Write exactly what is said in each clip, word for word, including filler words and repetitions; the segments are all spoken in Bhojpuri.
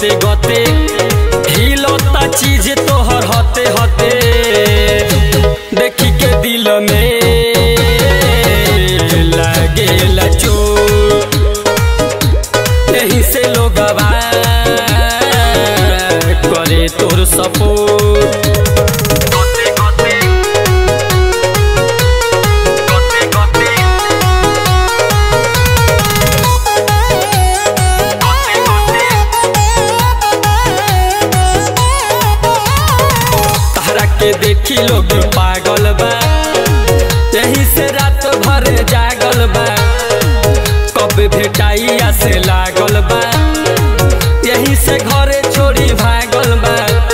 गते गते हिलता चीज तोहर हते हते देखी के दिल में लागेला चोट यही से लोगवा करे तोर सपोर्ट। के देखी लोग पागल बा यही से रात भर जागल बा कब भेटाइया से लागल बा यही से घरे छोड़ी भागल बा।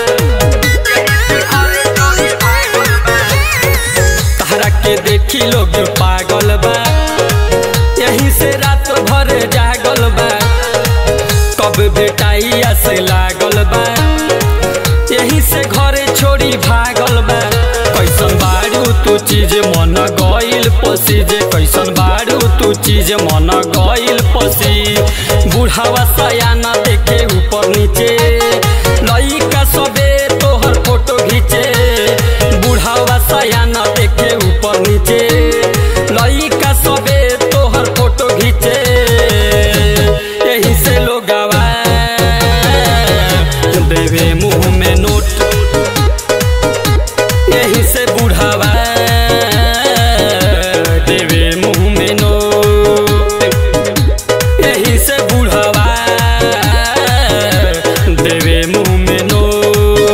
तारा के देखी लोग पागल बा यही से रात भर जागल बा कब भेटाइया से लागल बा यही से घरे छोड़ी भागल बा। कैसन बारू तू चीज मन गइल पसी जे कैसन बारू तू चीज मन गइल पसी बुढ़ावा सयाना देखे ऊपर नीचे लइका सबे तोहर फोटो घीचे बुढ़ावा सयाना देखे ऊपर नीचे लइका सबे तोहर फोटो घीचे यही से लोगवा देवे मुँह में नोट यही से बुढ़ावा देवे मुँह में नोट यही से बुढ़ावा देवे मुँह में नोट।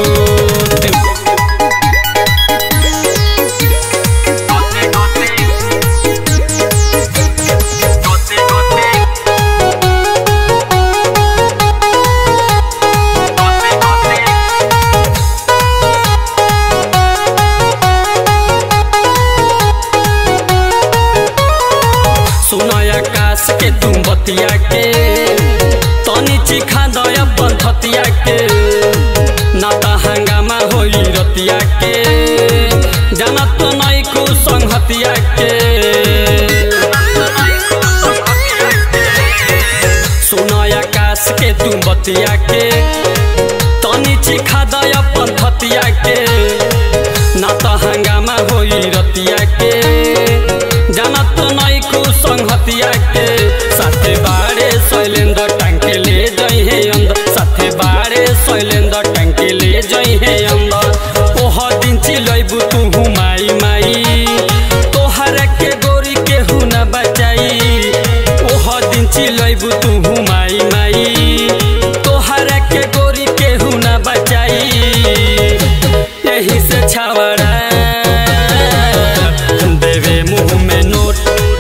आकाश के तुम बतिया के तनी चिखा दया बंधतिया के नाता हंगामा होई रतिया के जानत तो नहीं को संगतिया के सुनो आकाश के तुम बतिया के तनी चिखा दया बंधतिया के नाता हंगामा होई रतिया के जानत तो नहीं को संगतिया के साथे बारे शैलेंद्र टांके ले जाई है अंदर साथे बारे शैलेंद्र टांके ले जाई है अंदर ओह दिन चिलैबू तू माई माई तोहरा के गोरी के हु न बचाई ओह दिन चिलैबू तू माई माई तोहरा के गोरी के हु न बचाई यही से छावड़ा देवे मुँह में नोट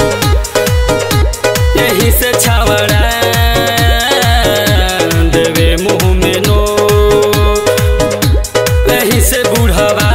यही से छावड़ा देवे मुँह में नोट यही से बुढ़ावा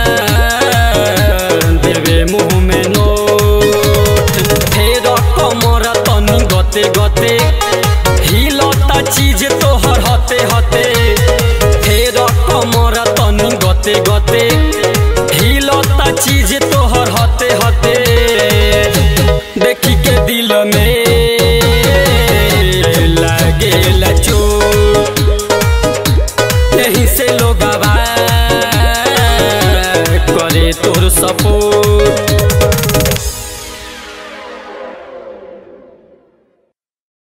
देवे मुँह में नोट। फेर कमर तनी गते गते हिलता चीज तोहर हते हते फेर कमर तनी गते गते हिलता चीज तोहर हते हते देखी के दिल में लागेला चोट यही से लोगवा करे तोर सपोर्ट।